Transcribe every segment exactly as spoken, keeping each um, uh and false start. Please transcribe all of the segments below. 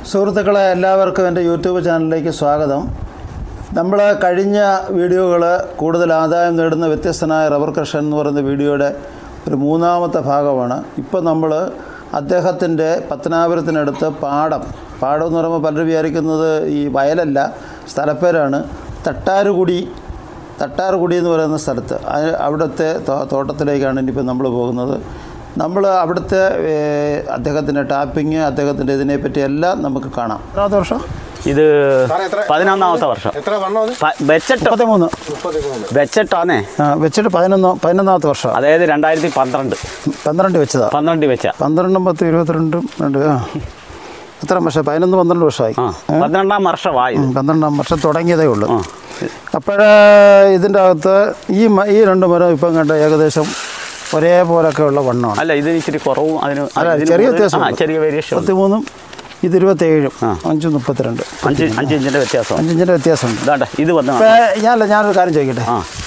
സുഹൃത്തുക്കളെ, എല്ലാവർക്കും എൻ്റെ യൂട്യൂബ് ചാനലിലേക്ക് സ്വാഗതം. നമ്മൾ കഴിഞ്ഞ വീഡിയോകൾ കൂടുതൽ ആദായം നേടുന്ന വ്യത്യസ്തനായ റബ്ബർ കർഷകൻ എന്ന് പറയുന്ന വീഡിയോയുടെ ഒരു മൂന്നാമത്തെ ഭാഗമാണ്. ഇപ്പോൾ നമ്മൾ അദ്ദേഹത്തിൻ്റെ പത്തനാപുരത്തിനടുത്ത് പാടം പാടം എന്ന് പറയുമ്പോൾ പലരും വിചാരിക്കുന്നത് ഈ വയലല്ല, സ്ഥലപ്പേരാണ്. തട്ടാരുകുടി തട്ടാറുകുടി എന്ന് പറയുന്ന സ്ഥലത്ത് അവിടുത്തെ തോട്ടത്തിലേക്കാണ് ഇനിയിപ്പോൾ നമ്മൾ പോകുന്നത്. നമ്മൾ അവിടുത്തെ അദ്ദേഹത്തിൻ്റെ ടാപ്പിങ്, അദ്ദേഹത്തിൻ്റെ ഇതിനെപ്പറ്റി എല്ലാം നമുക്ക് കാണാം. എത്രാമത്തെ വർഷം ഇത്? പതിനൊന്നാമത്തെ വർഷം. വെച്ചിട്ട് മൂന്ന് വെച്ചിട്ടാന്നേ വെച്ചിട്ട് പതിനൊന്ന് പതിനൊന്നാമത്തെ വർഷം, അതായത് രണ്ടായിരത്തി പന്ത്രണ്ട് പന്ത്രണ്ട് വെച്ചതാ. പന്ത്രണ്ട് വെച്ച പന്ത്രണ്ടും പത്ത് ഇരുപത്തിരണ്ടും രണ്ട് ആ എത്ര വർഷം? പതിനൊന്ന് പന്ത്രണ്ട് വർഷമായി. പന്ത്രണ്ടാം വർഷമായി. പന്ത്രണ്ടാം വർഷം തുടങ്ങിയതേ ഉള്ളൂ. അപ്പോഴേ ഇതിൻ്റെ അകത്ത് ഈ ഈ രണ്ട് മരം ഇപ്പം കണ്ട ഏകദേശം ഒരേപോലൊക്കെ ഉള്ള വണ്ണമാണ്. അല്ല, ഇത് ഇച്ചിരി കുറവും അതിന് അല്ല ചെറിയ വ്യത്യാസം, ചെറിയ വേരിയേഷൻ. പത്തിമൂന്നും ഇത് ഇരുപത്തേഴും അഞ്ചും മുപ്പത്തിരണ്ട് അഞ്ച് അഞ്ച് ഇഞ്ചിൻ്റെ വ്യത്യാസം അഞ്ചിഞ്ചിൻ്റെ വ്യത്യാസമുണ്ട്. ഇതാട്ടെ ഇത് വന്ന ഞാനല്ല ഞാനൊരു കാര്യം ചോദിക്കട്ടെ.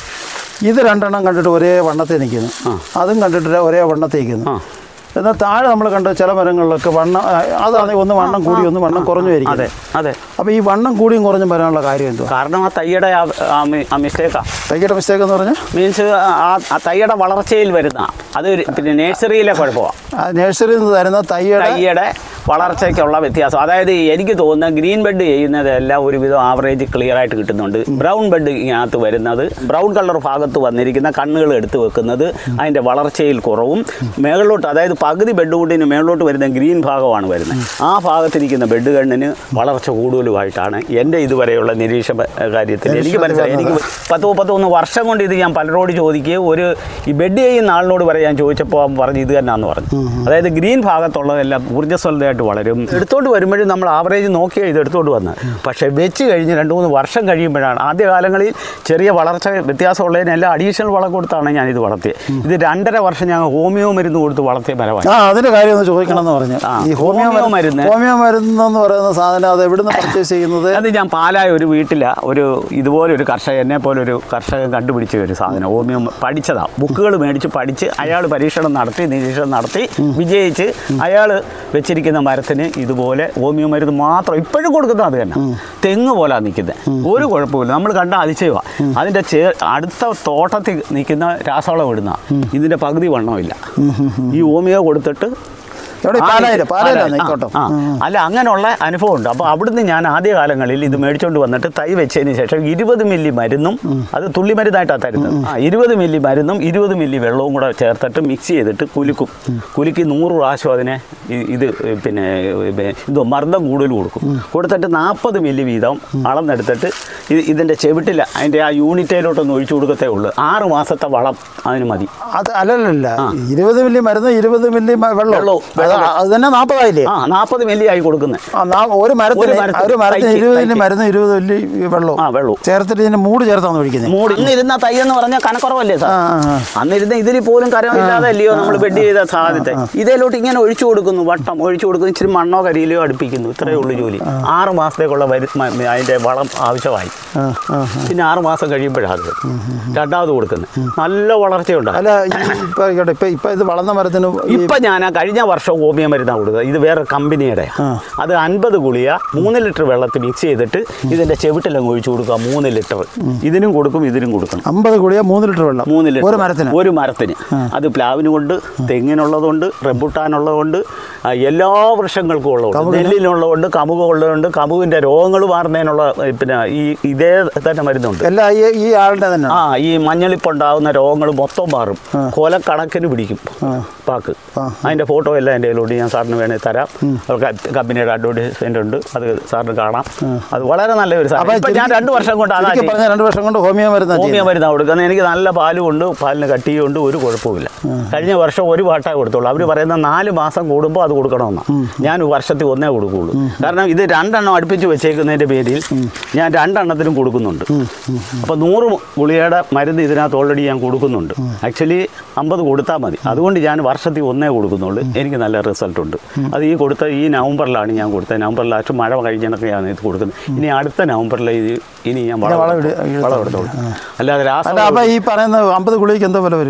ഇത് രണ്ടെണ്ണം കണ്ടിട്ട് ഒരേ വണ്ണത്തിൽ നിൽക്കുന്നു, അതും കണ്ടിട്ട് ഒരേ വണ്ണത്തിൽ നിൽക്കുന്നു. എന്നാൽ താഴെ നമ്മൾ കണ്ട ചില മരങ്ങളിലൊക്കെ വണ്ണം അതാണെങ്കിൽ ഒന്ന് വണ്ണം കൂടി ഒന്ന് വണ്ണം കുറഞ്ഞു വരിക. അതെ അതെ. അപ്പോൾ ഈ വണ്ണം കൂടിയും കുറഞ്ഞും വരാനുള്ള കാര്യം എന്തോ? കാരണം ആ തയ്യയുടെ മിസ്റ്റേക്കാണ്. തയ്യയുടെ മിസ്റ്റേക്ക് എന്ന് പറഞ്ഞാൽ മീൻസ് ആ തയ്യയുടെ വളർച്ചയിൽ വരുന്ന അത് പിന്നെ നേഴ്സറിയിലെ കുഴപ്പമാണ്. ആ നഴ്സറിയിൽ നിന്ന് തരുന്ന തയ്യയുടെ തയ്യയുടെ വളർച്ചയ്ക്കുള്ള വ്യത്യാസം. അതായത് എനിക്ക് തോന്നുന്നത് ഗ്രീൻ ബെഡ് ചെയ്യുന്നതെല്ലാം ഒരുവിധം ആവറേജ് ക്ലിയർ ആയിട്ട് കിട്ടുന്നുണ്ട്. ബ്രൗൺ ബെഡ് ഇതിനകത്ത് വരുന്നത്, ബ്രൗൺ കളർ ഭാഗത്ത് വന്നിരിക്കുന്ന കണ്ണുകൾ എടുത്ത് വെക്കുന്നത് അതിൻ്റെ വളർച്ചയിൽ കുറവും, മേളിലോട്ട് അതായത് പകുതി ബെഡ് കൂട്ടിന് മേളിലോട്ട് വരുന്ന ഗ്രീൻ ഭാഗമാണ് വരുന്നത്. ആ ഭാഗത്തിരിക്കുന്ന ബെഡ് കണ്ണിന് വളർച്ച കൂടുതലുമായിട്ടാണ് എൻ്റെ ഇതുവരെയുള്ള നിരീക്ഷണ കാര്യത്തിൽ എനിക്ക് മനസ്സിലായി. എനിക്ക് പത്ത് മുപ്പത്തൊന്ന് വർഷം കൊണ്ട് ഇത് ഞാൻ പലരോട് ചോദിക്കുകയും ഒരു ഈ ബെഡ് ചെയ്യുന്ന ആളിനോട് പറയാൻ ഞാൻ ചോദിച്ചപ്പോൾ പറഞ്ഞ് ഇത് തന്നെയാണെന്ന് പറഞ്ഞു. അതായത് ഗ്രീൻ ഭാഗത്തുള്ളതെല്ലാം ഊർജ്ജസ്വലതയായിട്ട് വളരും. എടുത്തോണ്ട് വരുമ്പോഴും നമ്മൾ ആവറേജ് നോക്കിയാൽ ഇത് എടുത്തോണ്ട് വന്നത്. പക്ഷേ വെച്ച് കഴിഞ്ഞ് രണ്ട് മൂന്ന് വർഷം കഴിയുമ്പോഴാണ്, ആദ്യകാലങ്ങളിൽ ചെറിയ വളർച്ച വ്യത്യാസമുള്ളതിനെല്ലാം അഡീഷണൽ വളം കൊടുത്താണ് ഞാൻ ഇത് വളർത്തിയത്. ഇത് രണ്ടര വർഷം ഞങ്ങൾ ഹോമിയോ മരുന്ന് കൊടുത്ത് വളർത്തിയ മരമാണ്. ആ അതിൻ്റെ കാര്യം ഒന്ന് ചോദിക്കണം എന്ന് പറഞ്ഞു. ഈ ഹോമിയോ മരുന്ന് ഹോമിയോ മരുന്ന് എന്ന് പറയുന്ന സാധനം അത് എവിടുന്ന് പർച്ചേസ് ചെയ്യുന്നത്? അത് ഞാൻ പാലായ ഒരു വീട്ടില ഒരു ഇതുപോലെ ഒരു കർഷകൻ, എന്നെ പോലെ ഒരു കർഷകൻ കണ്ടുപിടിച്ച ഒരു സാധനം. ഹോമിയോ പഠിച്ചതാണ്, ബുക്കുകൾ മേടിച്ച് പഠിച്ച് അയാൾ പരീക്ഷണം നടത്തി നിരീക്ഷണം നടത്തി വിജയിച്ച് അയാൾ വെച്ചിരിക്കുന്ന മരത്തിന് ഇതുപോലെ ഹോമിയോ മരുന്ന് മാത്രം ഇപ്പോഴും കൊടുക്കുന്നത് അത് തന്നെ. തെങ്ങ് പോലെ നിൽക്കുന്നത്, ഒരു കുഴപ്പമില്ല. നമ്മൾ കണ്ട അതിശയമാണ്. അതിൻ്റെ ചേ അടുത്ത തോട്ടത്തിൽ നിൽക്കുന്ന രാസവളം ഇടുന്ന ഇതിൻ്റെ പകുതി വണ്ണമില്ല. ഈ ഹോമിയോ കൊടുത്തിട്ട് അല്ല അങ്ങനെയുള്ള അനുഭവമുണ്ട്. അപ്പോൾ അവിടുന്ന് ഞാൻ ആദ്യകാലങ്ങളിൽ ഇത് മേടിച്ചുകൊണ്ട് വന്നിട്ട് തൈ വെച്ചതിന് ശേഷം ഇരുപത് മില്ലി മരുന്നും, അത് തുള്ളി മരുന്നായിട്ടാണ് തരുന്നത്, ആ ഇരുപത് മില്ലി മരുന്നും ഇരുപത് മില്ലി വെള്ളവും കൂടെ ചേർത്തിട്ട് മിക്സ് ചെയ്തിട്ട് കുലുക്കും. കുലുക്കി നൂറ് പ്രാവശ്യം അതിനെ ഇത് പിന്നെ ഇതോ മർദ്ദം കൂടുതൽ കൊടുക്കും. കൊടുത്തിട്ട് നാൽപ്പത് മില്ലി വീതം അളന്നെടുത്തിട്ട് ഇത് ഇതിൻ്റെ ചെവിട്ടിൽ അതിൻ്റെ ആ യൂണിറ്റയിലോട്ടൊന്ന് ഒഴിച്ചു കൊടുക്കത്തേ ഉള്ളൂ. ആറ് മാസത്തെ വളം അതിന് മതി. അത് അല്ലല്ല, ഇരുപത് മില്ലി മരുന്ന് ഇരുപത് മില്ലി വെള്ളവും അത് തന്നെ നാൽപ്പതായില്ലേ? ആ നാൽപ്പത് മില്ലി ആയി കൊടുക്കുന്നത്. ഒരു മരത്തിന് ഒരു മരത്തിന് ഇരുപത് മില്ലി മരുന്ന് ഇരുപത് മില്ലി വെള്ളവും ആ വെള്ളവും ചേർത്തിട്ട് ഇതിന് മൂട് ചേർത്താണ് ഒഴിക്കുന്നത്. മൂട് ഇന്നിരുന്ന തൈ എന്ന് പറഞ്ഞാൽ കനക്കുറവല്ലേ സാർ? അന്നിരുന്ന ഇതിൽ പോലും കരമില്ലാതെ അല്ലയോ നമ്മൾ ബെഡ് ചെയ്ത സാധ്യത. ഇതിലോട്ട് ഇങ്ങനെ ഒഴിച്ചു കൊടുക്കുന്നു, വട്ടം ഒഴിച്ചു കൊടുക്കുന്നു, ഇച്ചിരി മണ്ണോ കരിയിലോ അടുപ്പിക്കുന്നു. ഇത്രയേ ഉള്ളൂ ജോലി. ആറ് മാസത്തേക്കുള്ള അതിൻ്റെ വളം ആവശ്യമായി. പിന്നെ ആറ് മാസം കഴിയുമ്പോഴാണ് അത് രണ്ടാമത് കൊടുക്കുന്നത്. നല്ല വളർച്ചയുണ്ട്. അല്ല ഇപ്പം ഇപ്പം ഇത് വളർന്ന മരത്തിന് ഇപ്പം ഞാൻ കഴിഞ്ഞ വർഷം ഹോമിയോ മരുന്നാണ് കൊടുക്കുക. ഇത് വേറെ കമ്പനിയുടെ. അത് അൻപത് ഗുളിക മൂന്ന് ലിറ്റർ വെള്ളത്തിൽ മിക്സ് ചെയ്തിട്ട് ഇതിൻ്റെ ചെവിട്ടിലങ്ങ് ഒഴിച്ചു കൊടുക്കുക. മൂന്ന് ലിറ്റർ ഇതിനും കൊടുക്കും ഇതിനും കൊടുക്കണം. അമ്പത് ഗുളിക മൂന്ന് ലിറ്റർ വെള്ളം മൂന്ന് ലിറ്റർ ഒരു മരത്തിന് ഒരു മരത്തിന് അത് പ്ലാവിനുകൊണ്ട്, തെങ്ങിനുള്ളതുകൊണ്ട്, റംബുട്ടാനുള്ളതുകൊണ്ട്, എല്ലാ വൃക്ഷങ്ങൾക്കും ഉള്ളതുകൊണ്ട്, നെല്ലിനുള്ളതുകൊണ്ട്, കമുക് ഉള്ളതുകൊണ്ട്, കമുകിൻ്റെ രോഗങ്ങൾ മാറുന്നതിനുള്ള പിന്നെ ഈ ഇതേ തന്നെ മരുന്നുണ്ട്. എല്ലാ ഈ ആളുടെ തന്നെ. ആ ഈ മഞ്ഞളിപ്പുണ്ടാകുന്ന രോഗങ്ങൾ മൊത്തം മാറും. കൊലക്കണക്കിന് പിടിക്കും പാക്ക്. അതിൻ്റെ ഫോട്ടോ എല്ലാം എൻ്റെ കയ്യിലുണ്ട്. ഞാൻ സാറിന് വേണമെങ്കിൽ തരാം. കമ്പനിയുടെ അഡ്വർടൈസ്മെൻ്റ് ഉണ്ട്, അത് സാറിന് കാണാം. അത് വളരെ നല്ലൊരു സാധനം. ഞാൻ രണ്ട് വർഷം കൊണ്ട് അതാണ് രണ്ട് വർഷം കൊണ്ട് ഹോമിയോ മരുന്ന് ഹോമിയോ മരുന്നാണ് കൊടുക്കുന്നത്. എനിക്ക് നല്ല പാലും ഉണ്ട്, പാലിന് കട്ടിയുണ്ട്, ഒരു കുഴപ്പമില്ല. കഴിഞ്ഞ വർഷം ഒരു പാട്ടേ കൊടുത്തുള്ളൂ. അവർ പറയുന്ന നാല് മാസം കൂടുമ്പോൾ അത് കൊടുക്കണമെന്നാണ്. ഞാൻ വർഷത്തിൽ ഒന്നേ കൊടുക്കുകയുള്ളൂ. കാരണം ഇത് രണ്ടെണ്ണം അടുപ്പിച്ച് വെച്ചേക്കുന്നതിൻ്റെ പേരിൽ ഞാൻ രണ്ടെണ്ണത്തിനും കൊടുക്കുന്നുണ്ട്. അപ്പോൾ നൂറ് ഗുളികയുടെ മരുന്ന് ഇതിനകത്ത് ഓൾറെഡി ഞാൻ കൊടുക്കുന്നുണ്ട്. ആക്ച്വലി അമ്പത് കൊടുത്താൽ മതി. അതുകൊണ്ട് ഞാൻ വർഷത്തിൽ ഒന്നേ കൊടുക്കുന്നുള്ളൂ. എനിക്ക് നല്ല റിസൾട്ട് ഉണ്ട്. അത് ഈ കൊടുത്ത ഈ നവംബറിലാണ് ഞാൻ കൊടുത്തത്. നവംബർ ലാസ്റ്റ് മഴ കഴിഞ്ഞൊക്കെയാണ് ഇത് കൊടുക്കുന്നത്. ഇനി അടുത്ത നവംബറിൽ ഇത് ഇനി ഞാൻ വളം വളം എടുത്തോളൂ. അല്ലാതെ ഈ പറയുന്ന അമ്പത് ഗുളികയ്ക്ക് എന്താ വില വരും?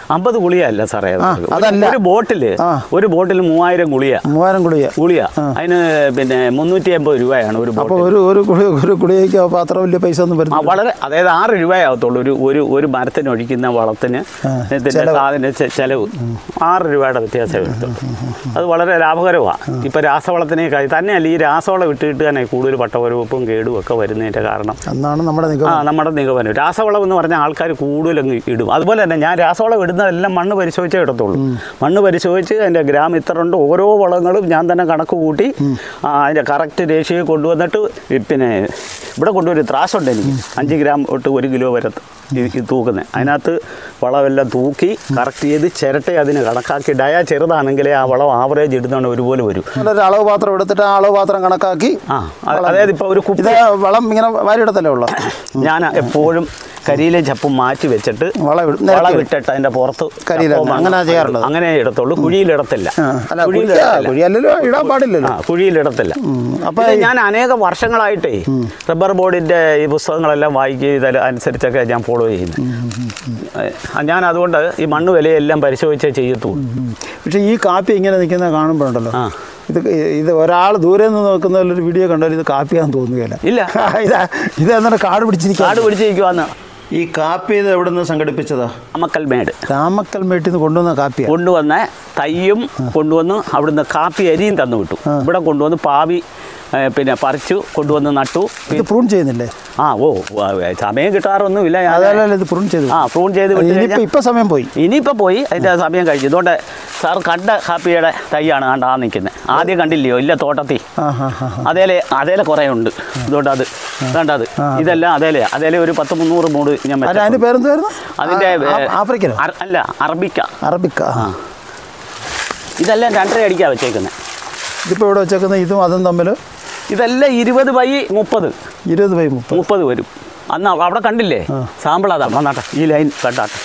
അമ്പത് ഗുളിയല്ല സാറേ, അതല്ല, ഒരു ബോട്ടില് ഒരു ബോട്ടിൽ മൂവായിരം ഗുളിയ മൂവായിരം ഗുളിയ ഗുളിയ അതിന് പിന്നെ മുന്നൂറ്റി അമ്പത് രൂപയാണ് ഒരു ബോട്ടിൽ. ഒരു ഒരു ഒരു ഗുളികയ്ക്ക് അപ്പോൾ അത്ര വലിയ പൈസ ഒന്നും വരും. വളരെ, അതായത് ആറ് രൂപയാകത്തുള്ളൂ ഒരു ഒരു ഒരു മരത്തിന് ഒഴിക്കുന്ന വളത്തിന് അതിൻ്റെ ചെലവ് ആറ് രൂപയുടെ വ്യത്യാസമേ വരത്തുള്ളൂ. അത് വളരെ ലാഭകരമാണ്. ഇപ്പം രാസവളത്തിനേക്കാൾ തന്നെയല്ല, ഈ രാസവളം ഇട്ടിട്ട് തന്നെ കൂടുതൽ പട്ടവരവപ്പും കേടും ഒക്കെ വരുന്നതിൻ്റെ കാരണം എന്നാണ് നമ്മുടെ ആ നമ്മുടെ നിഗമനം. രാസവളം എന്ന് പറഞ്ഞാൽ ആൾക്കാർ കൂടുതലങ്ങ് ഇടും. അതുപോലെ തന്നെ ഞാൻ രാസവളം ഇടുന്നതെല്ലാം മണ്ണ് പരിശോധിച്ചേ ഇടത്തുള്ളൂ. മണ്ണ് പരിശോധിച്ച് അതിൻ്റെ ഗ്രാം ഇത്ര ഉണ്ട്, ഓരോ വളങ്ങളും ഞാൻ തന്നെ കണക്ക് കൂട്ടി അതിൻ്റെ കറക്റ്റ് രേഷ്യോ കൊണ്ടുവന്നിട്ട് പിന്നെ ഇവിടെ കൊണ്ടുവരും ത്രാസുണ്ട് എനിക്ക്, അഞ്ച് ഗ്രാം തൊട്ട് ഒരു കിലോ വരെ തൂക്കുന്നത്. അതിനകത്ത് വളമെല്ലാം തൂക്കി കറക്റ്റ് ചെയ്ത് ചിരട്ടെ അതിന് കണക്കാക്കി. ഡയ ചെറുതാണെങ്കിലേ ആ വളം ആവറേജ് ഇടുന്നതാണ് ഒരുപോലെ വരും. ഒരു അളവ് പാത്രം എടുത്തിട്ട് ആ അളവ് പാത്രം കണക്കാക്കി ആ അതായത് ഇപ്പോൾ ഒരു കുപ്പി വളം ഇങ്ങനെ വാരിയിടത്തല്ലേ ഉള്ളൂ. ഞാൻ എപ്പോഴും കരിയിലെ ചപ്പും മാറ്റി വെച്ചിട്ട് വളമിട്ടിട്ട് അതിന്റെ പുറത്ത് അങ്ങനെ ചെയ്യാറുള്ളത്. അങ്ങനെ ഇടത്തുള്ളൂ, കുഴിയിലിടത്തില്ല. ഇടാൻ പാടില്ലല്ലോ, കുഴിയിലിടത്തില്ല. അപ്പൊ ഞാൻ അനേക വർഷങ്ങളായിട്ടേ റബ്ബർ ബോർഡിന്റെ ഈ പുസ്തകങ്ങളെല്ലാം വായിക്കുകയും ഇത് അനുസരിച്ചൊക്കെ ഞാൻ ഫോളോ ചെയ്യുന്നത്. ഞാൻ അതുകൊണ്ട് ഈ മണ്ണ് വിലയെല്ലാം പരിശോധിച്ചേ ചെയ്യത്തുള്ളൂ. പക്ഷെ ഈ കാപ്പി ഇങ്ങനെ നിൽക്കുന്ന കാണുമ്പോഴുണ്ടല്ലോ, ഇത് ഇത് ഒരാൾ ദൂരെ നിന്ന് നോക്കുന്ന ഒരു വീഡിയോ കണ്ടാൽ ഇത് കാപ്പിയാന്ന് തോന്നുകയില്ല. ഇല്ല, ഇതാ ഇത് എന്നിട്ട് കാട് പിടിച്ചിരിക്കുക കാട് പിടിച്ചിരിക്കുവാന്ന്. ഈ കാപ്പി ഇത് എവിടെ നിന്ന് സംഘടിപ്പിച്ചതാ? രാമക്കൽമേട്. രാമക്കൽമേട്ടിൽ നിന്ന് കൊണ്ടുവന്ന കാപ്പി കൊണ്ടുവന്ന തയ്യും കൊണ്ടുവന്ന് അവിടുന്ന് കാപ്പി അരിയും തന്നു വിട്ടു. ഇവിടെ കൊണ്ടുവന്ന് പാവി പിന്നെ പറിച്ചു കൊണ്ടുവന്ന് നട്ടു. ഇത് പ്രൂൺ ചെയ്യുന്നില്ലേ? ആ ഓ സമയം കിട്ടാറൊന്നുമില്ല. ഇത് പ്രൂൺ ചെയ്തു. ആ പ്രൂൺ ചെയ്ത് വിട്ട് ഇപ്പം സമയം പോയി, ഇനിയിപ്പോൾ പോയി, അതിൻ്റെ സമയം കഴിച്ചു. ഇതുകൊണ്ട് സാർ കണ്ട കാപ്പിയുടെ തൈയാണ് കണ്ട ആ നിൽക്കുന്നത്. ആദ്യം കണ്ടില്ലയോ? ഇല്ല, തോട്ടത്തിൽ അതേലെ അതേലെ കുറേ ഉണ്ട്. ഇതുകൊണ്ട് അത് കണ്ടത് ഇതെല്ലാം അതേലെ അതേലെ ഒരു പത്ത് മുന്നൂറ് മൂട് ഞാൻ. അതിൻ്റെ പേരെന്തായിരുന്നു? അതിൻ്റെ ആഫ്രിക്കൻ അല്ല, അറബിക്ക. അറബിക്ക. ഇതെല്ലാം രണ്ടര അടിക്കാണ് വെച്ചേക്കുന്നത്. ഇതിപ്പോൾ ഇവിടെ വെച്ചേക്കുന്നത് ഇതും അതും തമ്മിൽ ഇതെല്ലാം ഇരുപത് ബൈ മുപ്പത് ഇരുപത് ബൈ മുപ്പത് മുപ്പത് വരും. അന്ന് അവിടെ കണ്ടില്ലേ സാമ്പിൾ? അതാ വന്നാട്ടെ, ഈ ലൈൻ കണ്ടാട്ടെ.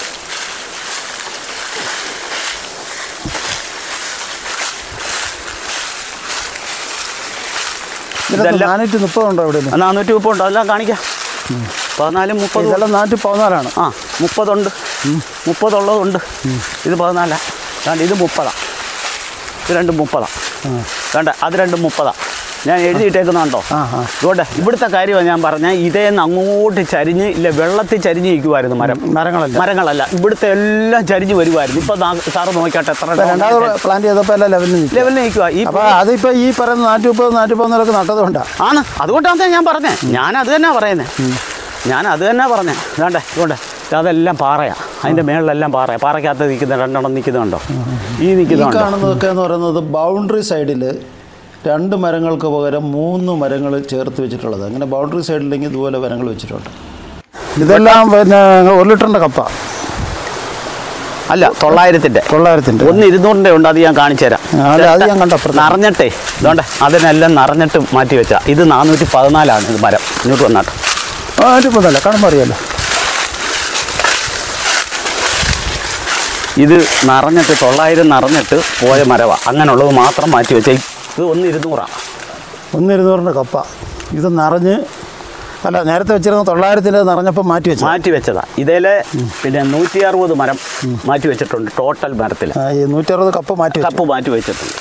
നാനൂറ്റി മുപ്പതുണ്ടോ ഇവിടെ? നാനൂറ്റി മുപ്പതുണ്ടോ? അതെല്ലാം കാണിക്കാം. പതിനാലും മുപ്പത്. ഇതെല്ലാം നാനൂറ്റി പതിനാലാണ്. ആ മുപ്പതുണ്ട്, മുപ്പതുള്ളതുണ്ട്. ഇത് പതിനാലാണ്. കണ്ട് ഇത് മുപ്പതാണ്, ഇത് രണ്ടും മുപ്പതാണ്. കണ്ട അത് രണ്ടും മുപ്പതാണ്. ഞാൻ എഴുതിയിട്ടേക്കുന്നുണ്ടോ? അതുകൊണ്ട് ഇവിടുത്തെ കാര്യമാണ് ഞാൻ പറഞ്ഞാൽ. ഇതേന്ന് അങ്ങോട്ട് ചരിഞ്ഞ് ഇല്ല വെള്ളത്തിൽ ചരിഞ്ഞ് നിൽക്കുമായിരുന്നു മരം. മരങ്ങളല്ല മരങ്ങളല്ല ഇവിടുത്തെ എല്ലാം ചരിഞ്ഞ് വരുമായിരുന്നു. ഇപ്പൊ സാറ് നോക്കിയാട്ടെ എത്ര പ്ലാൻ ചെയ്തപ്പോൾ എല്ലാം ലെവലിൽ ലെവലിൽ നിൽക്കുക. ഈ അതിപ്പോ ഈ പറയുന്ന നാനൂറ്റി മുപ്പത് നാനൂറ്റി പതിനാലൊക്കെ നട്ടതുകൊണ്ടാണ്. ആണ്, അതുകൊണ്ടാണ് ഞാൻ പറഞ്ഞത്. ഞാൻ അത് തന്നെ പറയുന്നത്. ഞാൻ അത് തന്നെ പറഞ്ഞത്. വേണ്ടേ ഇതുകൊണ്ട് അതെല്ലാം പാറയാണ്. അതിൻ്റെ മേളിലെല്ലാം പാറ. പാറയ്ക്കകത്ത് നിൽക്കുന്ന രണ്ടെണ്ണം നിൽക്കുന്നുണ്ടോ? ഈ നിൽക്കുന്നുണ്ടോ? കാണുന്നതൊക്കെ എന്ന് പറയുന്നത് ബൗണ്ടറി സൈഡിൽ രണ്ട് മരങ്ങൾക്ക് പകരം മൂന്ന് മരങ്ങൾ ചേർത്ത് വെച്ചിട്ടുള്ളത്. അങ്ങനെ ബൗണ്ടറി സൈഡിലെങ്കിൽ ഇതുപോലെ മരങ്ങൾ വെച്ചിട്ടുണ്ട്. ഇതെല്ലാം പിന്നെ ഒരു ലിറ്ററിൻ്റെ കപ്പ അല്ല, തൊള്ളായിരത്തിൻ്റെ തൊള്ളായിരത്തിൻ്റെ ഒന്ന് ഇരുന്നൂറിൻ്റെ ഉണ്ട്. അത് ഞാൻ കാണിച്ചു തരാം. അത് ഞാൻ കണ്ട നിറഞ്ഞിട്ടേ ഇതുകൊണ്ട് അതിനെല്ലാം നിറഞ്ഞിട്ട് മാറ്റി വെച്ചാൽ. ഇത് നാനൂറ്റി പതിനാലാണ് ഇത് മരം. ഇങ്ങോട്ട് വന്നാട്ടെ. നാനൂറ്റി പതിനാല് കാണുമ്പോൾ അറിയാലോ. ഇത് നിറഞ്ഞിട്ട് തൊള്ളായിരം നിറഞ്ഞിട്ട് പോയ മരവാണ്. അങ്ങനെയുള്ളത് മാത്രം മാറ്റി വെച്ചാൽ. ഇത് ഒന്ന് ഇരുന്നൂറാണ്. ഒന്ന് ഇരുന്നൂറിൻ്റെ കപ്പ. ഇത് നിറഞ്ഞ് അല്ല നേരത്തെ വെച്ചിരുന്ന തൊള്ളായിരത്തിൻ്റെ നിറഞ്ഞപ്പോൾ മാറ്റി വെച്ചു മാറ്റി വെച്ചതാണ്. ഇതേലെ പിന്നെ നൂറ്റി അറുപത് മരം മാറ്റി വെച്ചിട്ടുണ്ട് ടോട്ടൽ മരത്തിൽ. ഈ നൂറ്റി അറുപത് കപ്പ് മാറ്റി കപ്പ് മാറ്റി വെച്ചിട്ടുണ്ട്.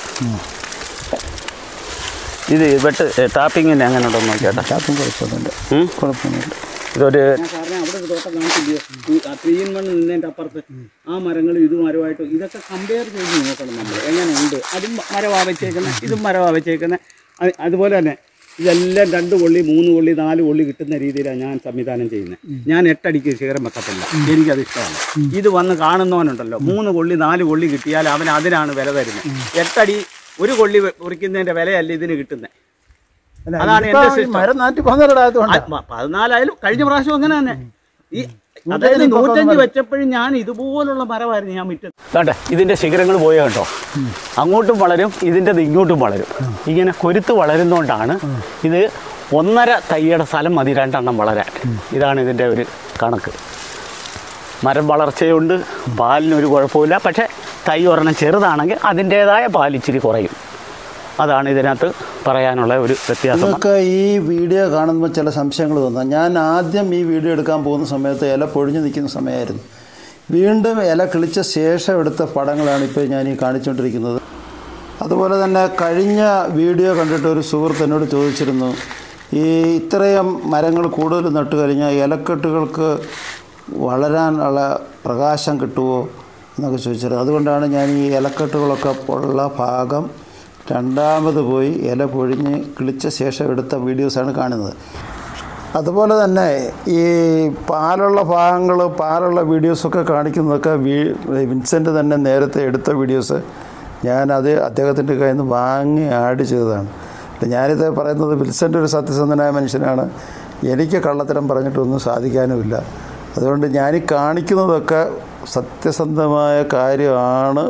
ഇത് വെട്ട് ടാപ്പിങ്ങിന് എങ്ങനെ ഉണ്ടോ നോക്കിയാട്ടെ. ടാപ്പിങ് കുഴപ്പമൊന്നുമില്ല, കുഴപ്പമൊന്നുമില്ല. ഇതൊരു അവിടെ ഒരു തോട്ടം കാണിച്ചില്ലയോ? ത്രീ ഇൻ വൺ നിന്നതിൻ്റെ അപ്പുറത്ത് ആ മരങ്ങളും ഇതും മരമായിട്ടും ഇതൊക്കെ കമ്പയർ ചെയ്ത് നോക്കണം നമ്മൾ എങ്ങനെയുണ്ട്. അതും മരവാ വെച്ചേക്കുന്നത്, ഇതും മരവാ വെച്ചേക്കുന്നത്. അതുപോലെ തന്നെ ഇതെല്ലാം രണ്ട് കൊള്ളി മൂന്ന് കൊള്ളി നാല് കൊള്ളി കിട്ടുന്ന രീതിയിലാണ് ഞാൻ സംവിധാനം ചെയ്യുന്നത്. ഞാൻ എട്ടടിക്ക് ശിഖരം വെക്കത്തില്ല, എനിക്കത് ഇഷ്ടമാണ്. ഇത് വന്ന് കാണുന്നവനുണ്ടല്ലോ, മൂന്ന് കൊള്ളി നാല് കൊള്ളി കിട്ടിയാൽ അവൻ അതിനാണ് വില തരുന്നത്. എട്ടടി ഒരു കൊള്ളി കുറിക്കുന്നതിൻ്റെ വിലയല്ല ഇതിന് കിട്ടുന്നത്. അതാണ് എന്റെ പതിനാലായാലും കഴിഞ്ഞ പ്രാവശ്യം അങ്ങനെ തന്നെ. ഈ അതായത് നൂറ്റഞ്ച് വെച്ചപ്പോഴും ഞാൻ ഇതുപോലുള്ള മരമായിരുന്നു ഞാൻ വിറ്റത്. കേട്ടെ ഇതിൻ്റെ ശിഖരങ്ങൾ പോയ കേട്ടോ, അങ്ങോട്ടും വളരും ഇതിൻ്റെ ഇങ്ങോട്ടും വളരും. ഇങ്ങനെ കൊരുത്ത് വളരുന്നതുകൊണ്ടാണ് ഇത് ഒന്നര തൈയുടെ സ്ഥലം മതി രണ്ടെണ്ണം വളരാൻ. ഇതാണ് ഇതിൻ്റെ ഒരു കണക്ക്. മരം വളർച്ചയുണ്ട്, പാലിനൊരു കുഴപ്പമില്ല. പക്ഷേ തൈ ഒരെണ്ണം ചെറുതാണെങ്കിൽ അതിൻ്റേതായ പാൽ ഇച്ചിരി കുറയും. അതാണ് ഇതിനകത്ത് പറയാനുള്ള ഒരു വ്യത്യാസം. നമുക്ക് ഈ വീഡിയോ കാണുമ്പോൾ ചില സംശയങ്ങൾ തോന്നാം. ഞാൻ ആദ്യം ഈ വീഡിയോ എടുക്കാൻ പോകുന്ന സമയത്ത് ഇല പൊഴിഞ്ഞു നിൽക്കുന്ന സമയമായിരുന്നു. വീണ്ടും ഇല കിളിച്ച ശേഷം എടുത്ത പടങ്ങളാണ് ഇപ്പോൾ ഞാൻ ഈ കാണിച്ചുകൊണ്ടിരിക്കുന്നത്. അതുപോലെ തന്നെ കഴിഞ്ഞ വീഡിയോ കണ്ടിട്ട് ഒരു സുഹൃത്ത് എന്നോട് ചോദിച്ചിരുന്നു, ഈ ഇത്രയും മരങ്ങൾ കൂടുതൽ നട്ടു കഴിഞ്ഞാൽ ഇലക്കെട്ടുകൾക്ക് വളരാനുള്ള പ്രകാശം കിട്ടുമോ എന്നൊക്കെ ചോദിച്ചത്. അതുകൊണ്ടാണ് ഞാൻ ഈ ഇലക്കെട്ടുകളൊക്കെ ഉള്ള ഭാഗം രണ്ടാമത് പോയി ഇല പൊഴിഞ്ഞ് കിളിച്ച ശേഷം എടുത്ത വീഡിയോസാണ് കാണുന്നത്. അതുപോലെ തന്നെ ഈ പാലുള്ള ഭാഗങ്ങൾ പാലുള്ള വീഡിയോസൊക്കെ കാണിക്കുന്നതൊക്കെ വി വിൻസെൻ്റ് തന്നെ നേരത്തെ എടുത്ത വീഡിയോസ് ഞാനത് അദ്ദേഹത്തിൻ്റെ കയ്യിൽ നിന്ന് വാങ്ങി ആഡ് ചെയ്തതാണ്. ഞാനിത് പറയുന്നത് വിൻസെൻ്റ് ഒരു സത്യസന്ധനായ മനുഷ്യനാണ്, എനിക്ക് കള്ളത്തരം പറഞ്ഞിട്ടൊന്നും സാധിക്കാനുമില്ല. അതുകൊണ്ട് ഞാൻ കാണിക്കുന്നതൊക്കെ സത്യസന്ധമായ കാര്യമാണ്.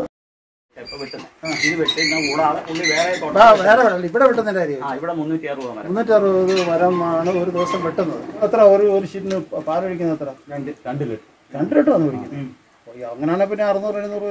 ഇവിടെ വെട്ടുന്നതിൻ്റെ കാര്യം മുന്നൂറ്റി അറുപത് മരമാണ് ഒരു ദിവസം വെട്ടുന്നത്. എത്ര ഒരു ഒരു ഷീറ്റിന് പാലൊഴിക്കുന്നത് എത്ര? രണ്ട് രണ്ട് ലിറ്റർ രണ്ട് ലിറ്റർ ആണ് ഒഴിക്കുന്നത്. അങ്ങനെയാണെങ്കിൽ പിന്നെ അറുന്നൂറ് എഴുന്നൂറ്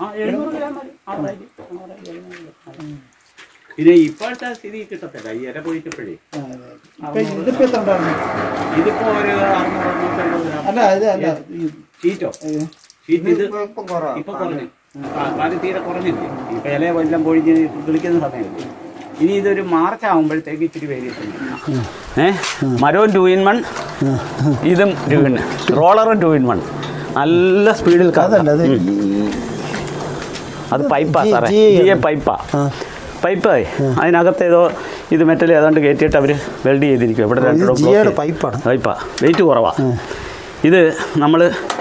രൂപ. പിന്നെ ഇപ്പോഴത്തെ സ്ഥിതി കിട്ടത്തില്ല ഈ ഇല പൊഴിച്ചപ്പോഴേ. ഇതിപ്പോ എത്ര ഉണ്ടായിരുന്നു? ഇതിപ്പോ ഒരു അല്ല ഇത് അല്ല ഷീറ്റോ ഷീറ്റ് ഇത് ഇപ്പൊ കുറഞ്ഞു, കാല് തീരെ കുറഞ്ഞില്ലേ. ഇപ്പൊ ഇല എല്ലാം പൊഴിഞ്ഞ് കിളിക്കുന്ന സമയത്ത്. ഇനി ഇതൊരു മാർച്ച് ആകുമ്പോഴത്തേക്ക് ഇച്ചിരി വേരിയേഷൻ. ഏഹ് മരവും ടു ഇൻ വൺ, ഇതും ടു ഇൻ റോളറും ടു ഇൻ വൺ. നല്ല സ്പീഡിൽ അതല്ല അത് പൈപ്പാ സാറേ, ജി എ പൈപ്പാ പൈപ്പേ. അതിനകത്ത് ഏതോ ഇത് മെറ്റൽ ഏതാണ്ട് കയറ്റിയിട്ട് അവർ വെൽഡ് ചെയ്തിരിക്കും. ഇവിടെ രണ്ട് പൈപ്പാണ് പൈപ്പാ, വെയിറ്റ് കുറവാണ്. ഇത് നമ്മൾ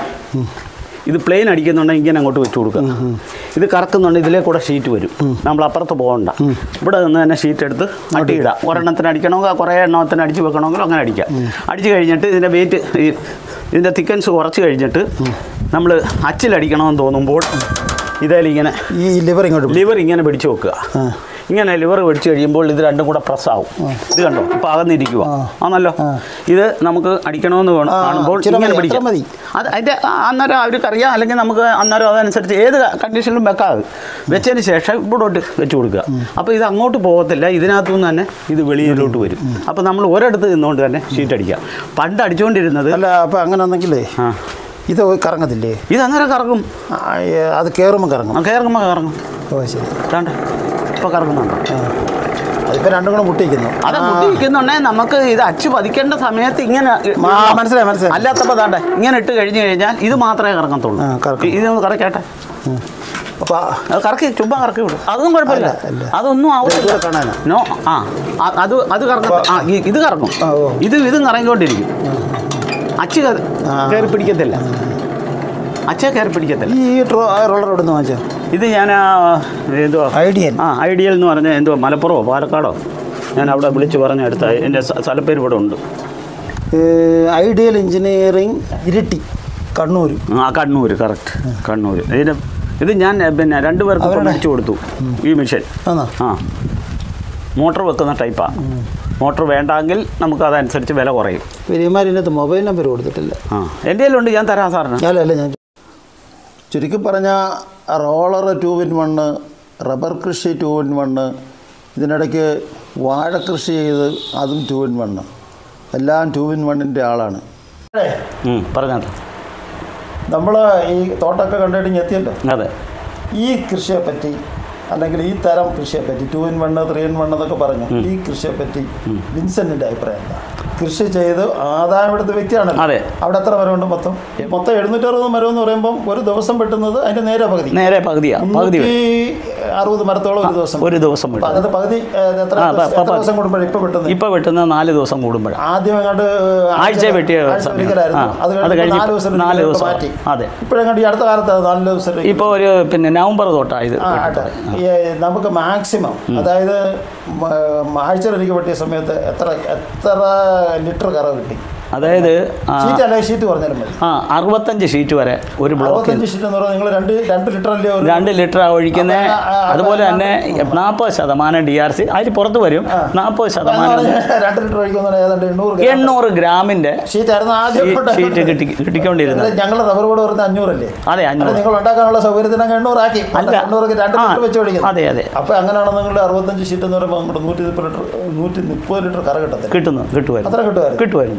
ഇത് പ്ലെയിൻ അടിക്കുന്നുണ്ടെങ്കിൽ ഇങ്ങനെ അങ്ങോട്ട് വെച്ച് കൊടുക്കുക. ഇത് കറക്കുന്നുണ്ടെങ്കിൽ ഇതിലേ കൂടെ ഷീറ്റ് വരും, നമ്മൾ അപ്പുറത്ത് പോകണ്ട. ഇവിടെ നിന്ന് തന്നെ ഷീറ്റ് എടുത്ത് അട്ടിയിടാം. ഒരെണ്ണത്തിന് അടിക്കണമെങ്കിൽ കുറേ എണ്ണത്തിന് അടിച്ച് വെക്കണമെങ്കിൽ അങ്ങനെ അടിക്കാം. അടിച്ച് കഴിഞ്ഞിട്ട് ഇതിൻ്റെ വെയിറ്റ് ഈ ഇതിൻ്റെ തിക്കൻസ് കുറച്ച് കഴിഞ്ഞിട്ട് നമ്മൾ അച്ചിലടിക്കണമെന്ന് തോന്നുമ്പോൾ ഇതേലിങ്ങനെ ഈ ലിവർ ഇങ്ങോട്ട് ലിവർ ഇങ്ങനെ പിടിച്ച് വെക്കുക. ഇങ്ങനെ ലിവർ പിടിച്ച് കഴിയുമ്പോൾ ഇത് രണ്ടും കൂടെ പ്രസ്സാവും. ഇത് കണ്ടോ ഇപ്പോൾ അകന്നിരിക്കുക ആണല്ലോ. ഇത് നമുക്ക് അടിക്കണമെന്ന് വേണം കാണുമ്പോൾ ഇങ്ങനെ പിടിക്കാം. അത് അതിൻ്റെ അന്നേരം അവർക്കറിയാം, അല്ലെങ്കിൽ നമുക്ക് അന്നേരം അതനുസരിച്ച് ഏത് കണ്ടീഷനിലും വെക്കാതെ വെച്ചതിന് ശേഷം ഇവിടോട്ട് വെച്ച് കൊടുക്കുക. അപ്പോൾ ഇത് അങ്ങോട്ട് പോകത്തില്ല, ഇതിനകത്തു നിന്ന് തന്നെ ഇത് വെളിയിലോട്ട് വരും. അപ്പോൾ നമ്മൾ ഒരിടത്ത് നിന്നുകൊണ്ട് തന്നെ ഷീറ്റ് അടിക്കുക. പണ്ട് അടിച്ചുകൊണ്ടിരുന്നത് അല്ല. അപ്പോൾ അങ്ങനെ ആണെങ്കിലേ ആ ഇത് കറങ്ങത്തില്ലേ? ഇത് അന്നേരം കറങ്ങും. അത് കയറുമ്പോൾ കറങ്ങും. കയറുമ്പോൾ കറങ്ങും. ഓ ശരി. വേണ്ട ഇപ്പോൾ കറങ്ങുന്നുണ്ടോ? അതിപ്പോൾ രണ്ടും കൂടെ മുട്ടിയിരിക്കുന്നു. അത് മുട്ടിയിരിക്കുന്നുണ്ടെങ്കിൽ നമുക്ക് ഇത് അച്ചു പതിക്കേണ്ട സമയത്ത് ഇങ്ങനെ മനസ്സിലായി മനസ്സിലായി. അല്ലാത്തപ്പോൾ താണ്ടെ ഇങ്ങനെ ഇട്ട് കഴിഞ്ഞ് കഴിഞ്ഞാൽ ഇത് മാത്രമേ കറങ്ങത്തുള്ളൂ. ഇതൊന്ന് കറക്കട്ടെ. അത് കറക്കി ചുമ്മാ കറക്കി വിടും, അതൊന്നും കുഴപ്പമില്ല. അതൊന്നും ആവത്തില്ല. നോ ആ അത് അത് കറങ്ങ ആ ഇത് കറങ്ങും. ഇത് ഇതും കറങ്ങിക്കൊണ്ടിരിക്കും. അച്ച് കയറി പിടിക്കത്തില്ല, അച്ഛ കയറി പിടിക്കത്തില്ല. ഈ റോളർ എവിടെ നിന്ന് വാങ്ങിച്ചാൽ? ഇത് ഞാൻ എന്തുവാ ഐഡിയൽ ആ ഐഡിയൽ എന്ന് പറഞ്ഞാൽ എന്തുവാ മലപ്പുറമോ പാലക്കാടോ ഞാൻ അവിടെ വിളിച്ച് പറഞ്ഞ അടുത്ത എൻ്റെ സ്ഥലപ്പേര് ഇവിടെ ഉണ്ട്. Ideal engineering Iritty Kannur. ആ കണ്ണൂർ കറക്റ്റ് കണ്ണൂർ. ഇതിന് ഇത് ഞാൻ പിന്നെ രണ്ടു പേർക്ക് മേടിച്ചു കൊടുത്തു ഈ മെഷീൻ. ആ മോട്ടർ വെക്കുന്ന ടൈപ്പാണ്. മോട്ടർ വേണ്ടെങ്കിൽ നമുക്ക് അതനുസരിച്ച് വില കുറയും. പെരുമാറിനകത്ത് മൊബൈൽ നമ്പർ കൊടുത്തിട്ടില്ല. ആ എൻ്റെ കയ്യിലുണ്ട്, ഞാൻ തരാം സാറിന്. അല്ല ഞാൻ ചുരുക്കി പറഞ്ഞാൽ roller two in one, rubber കൃഷി ടു ഇൻ വണ്ണ്, ഇതിനിടയ്ക്ക് വാഴ കൃഷി ചെയ്ത് അതും ടു ഇൻ വണ്ണ്, എല്ലാം ടു ഇൻ വണ്ണിൻ്റെ ആളാണ്. പറഞ്ഞാൽ നമ്മൾ ഈ തോട്ടമൊക്കെ കണ്ടിട്ട് എത്തിയല്ലോ. അതെ. ഈ കൃഷിയെ പറ്റി അല്ലെങ്കിൽ ഈ തരം കൃഷിയെപ്പറ്റി two in one three in one എന്നൊക്കെ പറഞ്ഞു, ഈ കൃഷിയെപ്പറ്റി വിൻസെന്റിന്റെ അഭിപ്രായം എന്താ? കൃഷി ചെയ്ത് ആദായം എടുത്ത വ്യക്തിയാണല്ലോ. അതെ. അവിടെ എത്ര മരമുണ്ട്? മൊത്തം മൊത്തം എഴുന്നൂറ്റി അറുപത് മരം എന്ന് പറയുമ്പോൾ ഒരു ദിവസം വെട്ടുന്നത് അതിന്റെ നേരെ പകുതി നേരെ പകുതിയാണ്. പകുതി അറുപത് മരത്തോളം ഒരു ദിവസം ഒരു ദിവസം അത് പകുതി എത്ര ദിവസം കൂടുമ്പോഴേ ഇപ്പൊ വെട്ടുന്നത്? ഇപ്പൊ വെട്ടുന്നത് നാല് ദിവസം കൂടുമ്പോഴാണ്. ആദ്യം എങ്ങാണ്ട് ആഴ്ച വെട്ടിയ അത് കഴിഞ്ഞ് നാല് ദിവസം നാല് ദിവസം മാറ്റി. അതെ. ഇപ്പോഴെങ്ങാണ്ട് ഈ അടുത്ത കാലത്ത് നാല് ദിവസം ഇപ്പൊ ഒരു പിന്നെ നവംബർ തൊട്ടായത്. നമുക്ക് മാക്സിമം അതായത് ആഴ്ചയിലൊരിക്കൽ വെട്ടിയ സമയത്ത് എത്ര എത്ര ലിറ്റർ കറ കിട്ടി? അതായത് ഷീറ്റ് അല്ലെ ഷീറ്റ് പറഞ്ഞാലും മതി. ആ അറുപത്തഞ്ച് ഷീറ്റ് വരെ ഒരു ബ്ലോക്ക്. അറുപത്തഞ്ച് ഷീറ്റ് എന്ന് പറഞ്ഞാൽ നിങ്ങൾ രണ്ട് രണ്ട് ലിറ്റർ അല്ലേ? രണ്ട് ലിറ്റർ ഒഴിക്കുന്ന. അതുപോലെ തന്നെ നാൽപ്പത് ശതമാനം ഡി ആർ സി അതിൽ പുറത്ത് വരും. നാൽപ്പത് ശതമാനം രണ്ട് ലിറ്റർ ഒഴിക്കുന്ന ഏതാണ്ട് എണ്ണൂറ് എണ്ണൂറ് ഗ്രാമിന്റെ ഷീറ്റ് ആയിരുന്നു ആദ്യം ഷീറ്റ് കിട്ടി കിട്ടിക്കൊണ്ടിരുന്നത്. ഞങ്ങളുടെ റബ്ബർ ബോർഡ് വരുന്നത് അഞ്ഞൂറല്ലേ? അതെ, അഞ്ഞൂറ്. നിങ്ങൾ ഉണ്ടാക്കാനുള്ള സൗകര്യത്തിനൊക്കെ എണ്ണൂറാക്കി എണ്ണൂറൊക്കെ രണ്ട് ലിറ്റർ വെച്ച് ഒഴിക്കുന്നത്. അതെ അതെ. അപ്പൊ അങ്ങനെയാണ് നിങ്ങളുടെ അറുപത്തഞ്ച് ഷീറ്റ് എന്ന് പറയുമ്പോൾ നമ്മുടെ നൂറ്റി മുപ്പത് ലിറ്റർ നൂറ്റി മുപ്പത് ലിറ്റർ കറ കിട്ടത്തില്ല. കിട്ടുന്നു കിട്ടുമായിരുന്നു. അത്ര കിട്ടുമായിരുന്നു കിട്ടുമായിരുന്നു. ഇപ്പൊ ഈ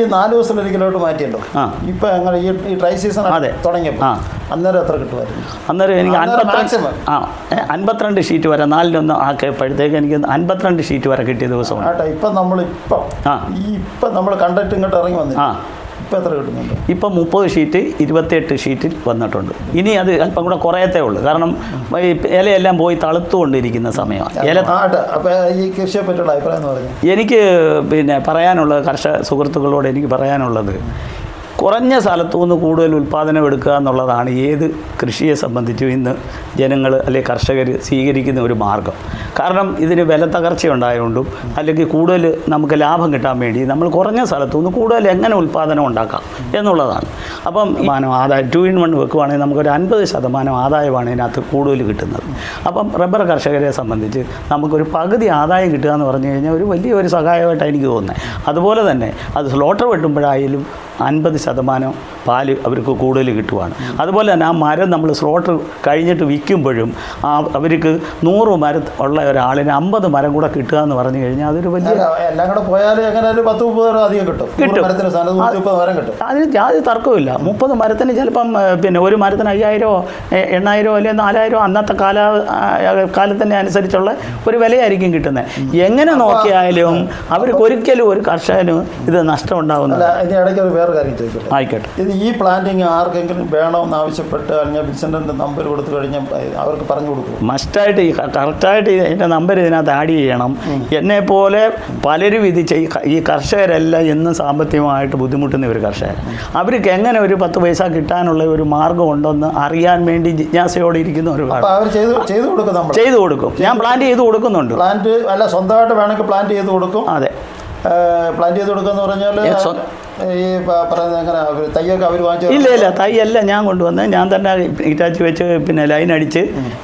നാല് ദിവസത്തിലൊരിക്കലോട്ട് മാറ്റിയല്ലോ. ആ. ഇപ്പം അങ്ങനെ ഈ ഈ ഡ്രൈ സീസൺ അതെ. തുടങ്ങിയപ്പോൾ ആ. അന്നേരം എത്ര കിട്ടുമായിരുന്നു? അന്നേരം എനിക്ക് അൻപത്തി മാക്സിമം ആ അൻപത്തിരണ്ട് ഷീറ്റ് വരെ നാലിലൊന്ന് ആക്കിയപ്പോഴത്തേക്ക് എനിക്ക് അൻപത്തിരണ്ട് ഷീറ്റ് വരെ കിട്ടിയ ദിവസമാണ്. ആട്ടെ, ഇപ്പം നമ്മളിപ്പം ആ ഈ ഇപ്പം നമ്മൾ കണ്ടിട്ട് ഇങ്ങോട്ട് ഇറങ്ങി വന്നില്ല. ആ ഇപ്പം എത്ര കിട്ടുന്നുണ്ട്? ഇപ്പം മുപ്പത് ഷീറ്റ് ഇരുപത്തിയെട്ട് ഷീറ്റിൽ വന്നിട്ടുണ്ട്. ഇനി അത് അല്പം കൂടെ കുറയത്തേ ഉള്ളൂ. കാരണം ഈ ഇലയെല്ലാം പോയി തളുത്തുകൊണ്ടിരിക്കുന്ന സമയമാണ്. ഇല ആട്ടെ, അപ്പോൾ ഈ കൃഷിയെ പറ്റിയുള്ള അഭിപ്രായം എന്ന് പറഞ്ഞു എനിക്ക് പിന്നെ പറയാനുള്ളത്, കർഷക സുഹൃത്തുക്കളോട് എനിക്ക് പറയാനുള്ളത്, കുറഞ്ഞ സ്ഥലത്തു നിന്ന് കൂടുതൽ ഉൽപ്പാദനം എടുക്കുക എന്നുള്ളതാണ് ഏത് കൃഷിയെ സംബന്ധിച്ചും ഇന്ന് ജനങ്ങൾ അല്ലെങ്കിൽ കർഷകർ സ്വീകരിക്കുന്ന ഒരു മാർഗം. കാരണം ഇതിന് വില തകർച്ച ഉണ്ടായതുകൊണ്ടും അല്ലെങ്കിൽ കൂടുതൽ നമുക്ക് ലാഭം കിട്ടാൻ വേണ്ടി നമ്മൾ കുറഞ്ഞ സ്ഥലത്തു നിന്ന് കൂടുതൽ എങ്ങനെ ഉൽപ്പാദനം ഉണ്ടാക്കാം എന്നുള്ളതാണ്. അപ്പം മാനം ആദായം ടു ഇൻ വൺ വെക്കുവാണെങ്കിൽ നമുക്കൊരു അൻപത് ശതമാനം ആദായമാണ് ഇതിനകത്ത് കൂടുതൽ കിട്ടുന്നത്. അപ്പം റബ്ബർ കർഷകരെ സംബന്ധിച്ച് നമുക്കൊരു പകുതി ആദായം കിട്ടുക എന്ന് പറഞ്ഞു കഴിഞ്ഞാൽ ഒരു വലിയൊരു സഹായമായിട്ടാണ് എനിക്ക് തോന്നുന്നത്. അതുപോലെ തന്നെ അത് സ്ലോട്ടർ വെട്ടുമ്പോഴായാലും അൻപത് ശതമാനം പാല് അവർക്ക് കൂടുതൽ കിട്ടുവാണ്. അതുപോലെ തന്നെ ആ മരം നമ്മൾ സ്ലോട്ടർ കഴിഞ്ഞിട്ട് വിൽക്കുമ്പോഴും ആ അവർക്ക് നൂറ് മരം ഉള്ള ഒരാളിന് അമ്പത് മരം കൂടെ കിട്ടുക എന്ന് പറഞ്ഞു കഴിഞ്ഞാൽ അതൊരു വലിയ എല്ലാം കൂടെ പോയാൽ എങ്ങനെ ഒരു പത്ത് മുപ്പത് മരം അധികം കിട്ടും. കിട്ടും. മരത്തിന് സ്ഥാനത്ത് നൂറ്റി മുപ്പത് മരം കിട്ടും. അതിന് യാതൊരു തർക്കമില്ല. മുപ്പത് മരത്തിന് ചിലപ്പം പിന്നെ ഒരു മരത്തിന് അയ്യായിരമോ എണ്ണായിരമോ അല്ലെങ്കിൽ നാലായിരമോ അന്നത്തെ കാല കാലത്തിൻ്റെ അനുസരിച്ചുള്ള ഒരു വിലയായിരിക്കും കിട്ടുന്നത്. എങ്ങനെ നോക്കിയാലും അവർക്ക് ഒരിക്കലും ഒരു കർഷകന് ഇത് നഷ്ടം ഉണ്ടാകുന്നില്ല. ഇതിന് ഇടയ്ക്ക് ഒരു വേറെ കാര്യം ചോദിക്കട്ടെ. ആയിക്കോട്ടെ. ഇത് ഈ പ്ലാന്റിങ് ആർക്കെങ്കിലും വേണമെന്ന് ആവശ്യപ്പെട്ട് അല്ലെങ്കിൽ വിൻസെൻ്റിൻ്റെ നമ്പർ കൊടുത്തു കഴിഞ്ഞാൽ അവർക്ക് പറഞ്ഞു കൊടുക്കും? മസ്റ്റായിട്ട് ഈ കറക്റ്റായിട്ട് എൻ്റെ നമ്പർ ഇതിനകത്ത് ആഡ് ചെയ്യണം. എന്നെപ്പോലെ പലരും ഇത് ചെയ് ഈ കർഷകരെല്ലാം എന്നും സാമ്പത്തികമായിട്ട് ബുദ്ധിമുട്ടുന്ന ഒരു കർഷകർ. അവർക്ക് എങ്ങനെ ഒരു പത്ത് പൈസ കിട്ടാനുള്ള ഒരു മാർഗ്ഗം ഉണ്ടെന്ന് അറിയാൻ വേണ്ടി ജിജ്ഞാസയോടെ ഇരിക്കുന്ന ഒരു അവർ ചെയ്ത് ചെയ്ത് കൊടുക്കും. നമ്മൾ ചെയ്തു കൊടുക്കും. ഞാൻ പ്ലാന്റ് ചെയ്ത് കൊടുക്കുന്നുണ്ട്. പ്ലാന്റ് അല്ല, സ്വന്തമായിട്ട് വേണമെങ്കിൽ പ്ലാന്റ് ചെയ്ത് കൊടുക്കും. അതെ, പ്ലാന്റ് ചെയ്ത് കൊടുക്കുക എന്ന് പറഞ്ഞാൽ ഈ പറയുന്നത് എങ്ങനെ തയ്യൊക്കെ അവർ വാങ്ങിച്ചു? ഇല്ല ഇല്ല, തൈയല്ല ഞാൻ കൊണ്ടുവന്ന് ഞാൻ തന്നെ ഇറ്റാച്ച് വെച്ച് പിന്നെ ലൈൻ അടിച്ച്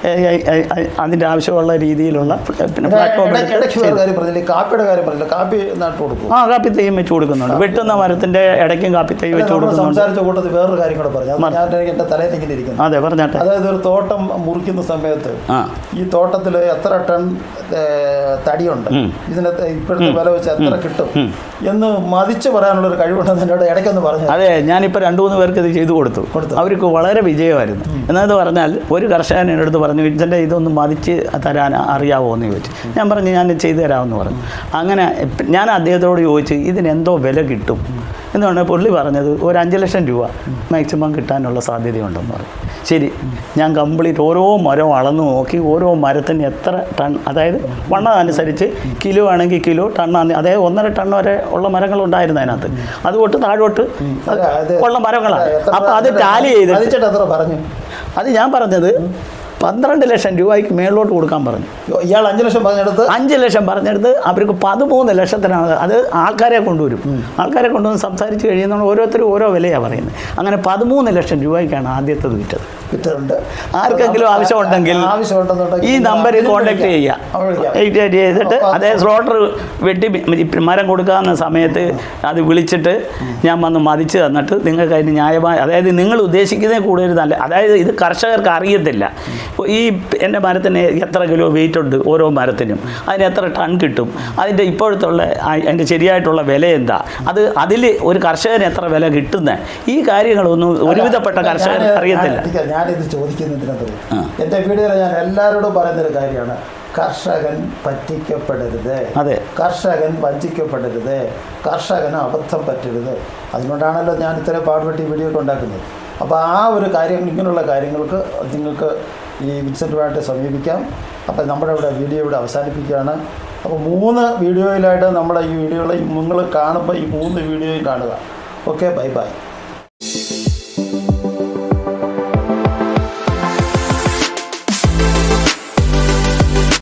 അതിൻ്റെ ആവശ്യമുള്ള രീതിയിലുള്ള പിന്നെ പ്ലാറ്റ്ഫോം. കാര്യം പറഞ്ഞില്ല, കാപ്പിയുടെ കാര്യം പറഞ്ഞില്ല. കാപ്പി നട്ടു കൊടുക്കും. ആ കാപ്പി തൈയും വെച്ച് കൊടുക്കുന്നുണ്ട്. വെട്ടുന്ന മരത്തിൻ്റെ ഇടയ്ക്കും കാപ്പി തൈ വെച്ച് കൊടുക്കുന്നുണ്ട്. സംസാരിച്ച കൂട്ടത്തിൽ വേറൊരു കാര്യം കൂടെ പറഞ്ഞു. ഞാൻ എൻ്റെ തലയിൽ ഇങ്ങനെ ഇരിക്കുന്നു. അതെ, പറഞ്ഞാട്ടെ. അതായത് ഒരു തോട്ടം മുറിക്കുന്ന സമയത്ത് ഈ തോട്ടത്തിൽ എത്ര ടൺ തടിയുണ്ട്, ഇതിന് ഇപ്പോഴത്തെ വില വെച്ച് എത്ര കിട്ടും എന്ന് മതിച്ച് പറയാനുള്ളൊരു കഴിവുണ്ടെന്ന് എന്നോട് ഇടയ്ക്കൊന്ന് പറഞ്ഞു. അതെ, ഞാനിപ്പോൾ രണ്ട് മൂന്ന് പേർക്ക് ഇത് ചെയ്തു കൊടുത്തു. അവർക്ക് വളരെ വിജയമായിരുന്നു. എന്നു പറഞ്ഞാൽ ഒരു കർഷകൻ എൻ്റെ അടുത്ത് പറഞ്ഞു, ഇതിൻ്റെ ഇതൊന്ന് മതിച്ച് തരാൻ അറിയാമോ എന്ന് ചോദിച്ചു. ഞാൻ പറഞ്ഞു ഞാൻ ചെയ്തു തരാമെന്ന് പറഞ്ഞു. അങ്ങനെ ഞാൻ അദ്ദേഹത്തോട് ചോദിച്ചു ഇതിനെന്തോ വില കിട്ടും എന്ന് പറഞ്ഞാൽ പുള്ളി പറഞ്ഞത് ഒരു അഞ്ച് ലക്ഷം രൂപ മാക്സിമം കിട്ടാനുള്ള സാധ്യതയുണ്ടെന്ന് പറഞ്ഞു. ശരി, ഞാൻ കംപ്ലീറ്റ് ഓരോ മരവും അളന്ന് നോക്കി ഓരോ മരത്തിന് എത്ര ടൺ, അതായത് വണ്ണം അനുസരിച്ച് കിലോ ആണെങ്കിൽ കിലോ, ടണ്ണാണ് അതായത് ഒന്നര ടൺ വരെ ഉള്ള മരങ്ങളുണ്ടായിരുന്നു അതിനകത്ത്. അതുകൊണ്ട് താഴോട്ട് ഉള്ള മരങ്ങളാണ്. അപ്പോൾ അത് ടാലി ചെയ്ത് എത്ര പറഞ്ഞു? അത് ഞാൻ പറഞ്ഞത് പന്ത്രണ്ട് ലക്ഷം രൂപയ്ക്ക് മേളിലോട്ട് കൊടുക്കാൻ പറഞ്ഞു. ഇയാൾ അഞ്ച് ലക്ഷം പറഞ്ഞെടുത്ത് അഞ്ച് ലക്ഷം പറഞ്ഞെടുത്ത് അവർക്ക് പതിമൂന്ന് ലക്ഷത്തിനാണ്. അത് ആൾക്കാരെ കൊണ്ടുവരും. ആൾക്കാരെ കൊണ്ടുവന്ന് സംസാരിച്ച് കഴിയുന്ന ഓരോരുത്തരും ഓരോ വിലയാണ് പറയുന്നത്. അങ്ങനെ പതിമൂന്ന് ലക്ഷം രൂപയ്ക്കാണ് ആദ്യത്തത് വിറ്റത്. വിറ്റുണ്ട്. ആർക്കെങ്കിലും ആവശ്യമുണ്ടെങ്കിൽ ഈ നമ്പറിൽ കോൺടാക്ട് ചെയ്യുക. ചെയ്തിട്ട് അതേ സ്ലോട്ടർ വെട്ടി മരം കൊടുക്കാവുന്ന സമയത്ത് അത് വിളിച്ചിട്ട് ഞാൻ വന്ന് മതിച്ച് തന്നിട്ട് നിങ്ങൾക്ക് അതിന് ന്യായമായ, അതായത് നിങ്ങൾ ഉദ്ദേശിക്കുന്നതിൽ കൂടുതൽ നല്ല, അതായത് ഇത് കർഷകർക്ക് അറിയത്തില്ല. ഈ എൻ്റെ മരത്തിന് എത്ര കിലോ വെയിറ്റ് ഉണ്ട് ഓരോ മരത്തിനും, അതിന് എത്ര ടൺ കിട്ടും, അതിൻ്റെ ഇപ്പോഴത്തുള്ള അതിൻ്റെ ശരിയായിട്ടുള്ള വില എന്താ, അത് അതിൽ ഒരു കർഷകന് എത്ര വില കിട്ടുന്നത്, ഈ കാര്യങ്ങളൊന്നും ഒരുവിധപ്പെട്ട കർഷകർ അറിയത്തില്ല. ഞാനിത് ചോദിക്കുന്നതിനകത്ത് എൻ്റെ വീഡിയോയിൽ ഞാൻ എല്ലാവരോടും പറയുന്നൊരു കാര്യമാണ്, കർഷകൻ പറ്റിക്കപ്പെടരുത്. അതെ, കർഷകൻ വഞ്ചിക്കപ്പെടരുത്, കർഷകന് അബദ്ധം പറ്റരുത്. അതുകൊണ്ടാണല്ലോ ഞാൻ ഇത്രയും പാടുപെട്ടി വീഡിയോ ഒക്കെ ഉണ്ടാക്കുന്നത്. അപ്പോൾ ആ ഒരു കാര്യം, ഇങ്ങനെയുള്ള കാര്യങ്ങൾക്ക് നിങ്ങൾക്ക് ഈ വിൻസെൻ്റുമായിട്ട് സമീപിക്കാം. അപ്പോൾ നമ്മുടെ ഇവിടെ വീഡിയോ ഇവിടെ അവസാനിപ്പിക്കുകയാണ്. അപ്പോൾ മൂന്ന് വീഡിയോയിലായിട്ട് നമ്മുടെ ഈ വീഡിയോകൾ നിങ്ങൾ കാണുമ്പോൾ ഈ മൂന്ന് വീഡിയോയും കാണുക. Okay, bye by.